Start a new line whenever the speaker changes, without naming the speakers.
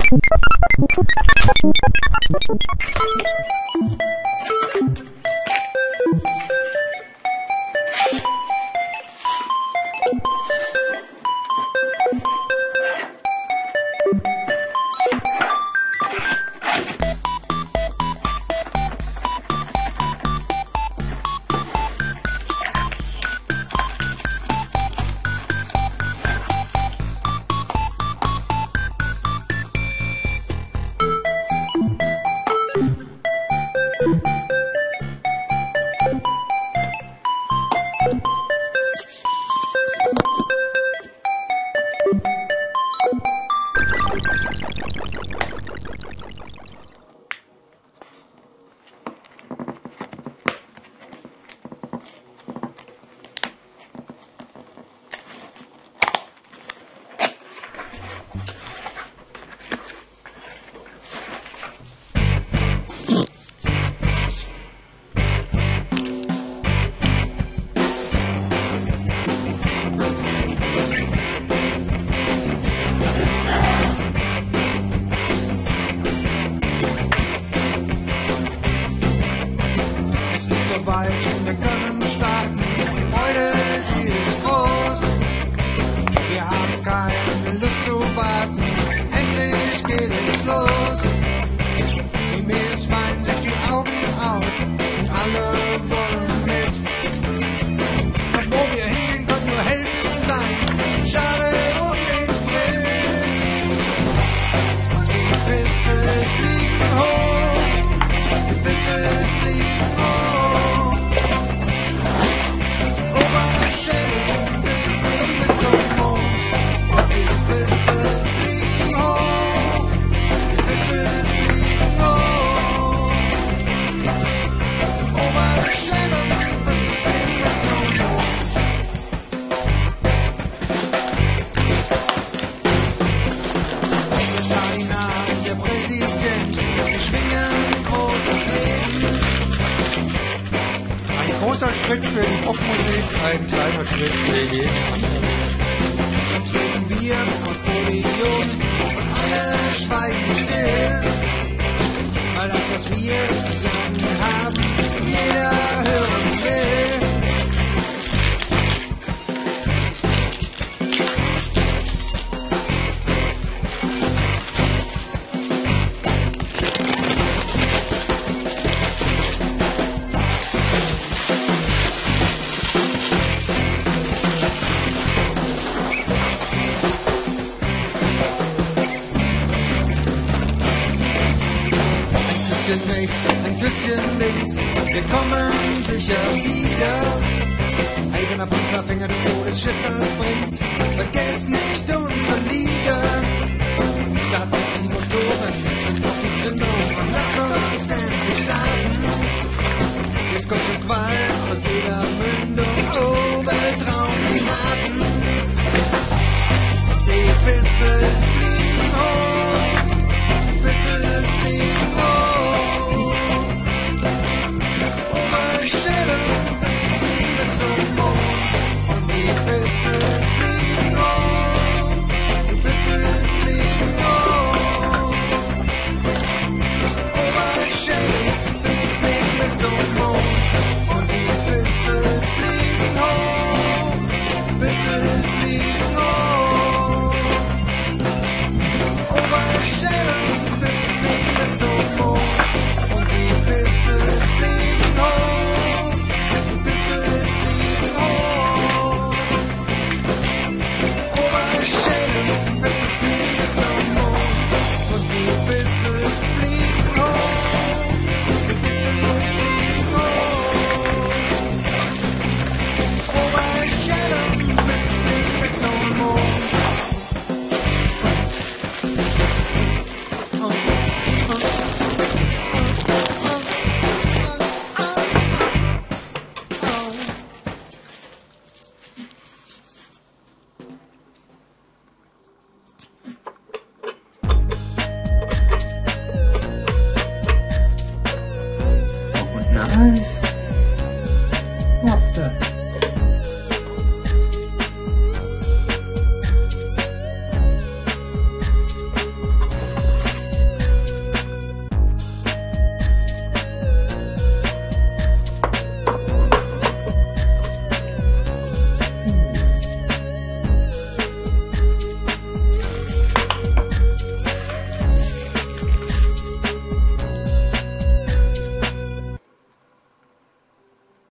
Wir können starten, die Freude, die ist groß. Wir haben keine Lust zu warten, endlich geht es los. Die Mädels weinen sich die Augen out und alle wollen mit. Und wo wir hingehen, können nur Helden sein, schade um den Thrill. Und die Pistols fliegen hoch, die Pistols fliegen hoch. Großer Schritt für die Popmusik, ein kleiner Schritt für jeden anderen. Dann treten wir aufs Podium und alle schweigen still, weil das, was wir zu sagen haben, jeder hören will. Rechts, ein Küsschen links, wir kommen sicher wieder. Eiserner Panzerfänger des Todes, Schiff, das bringt. Vergesst nicht unsere Lieder. Starten die Motoren und auf die Zündung und lass uns endlich starten. Jetzt kommt zum Qual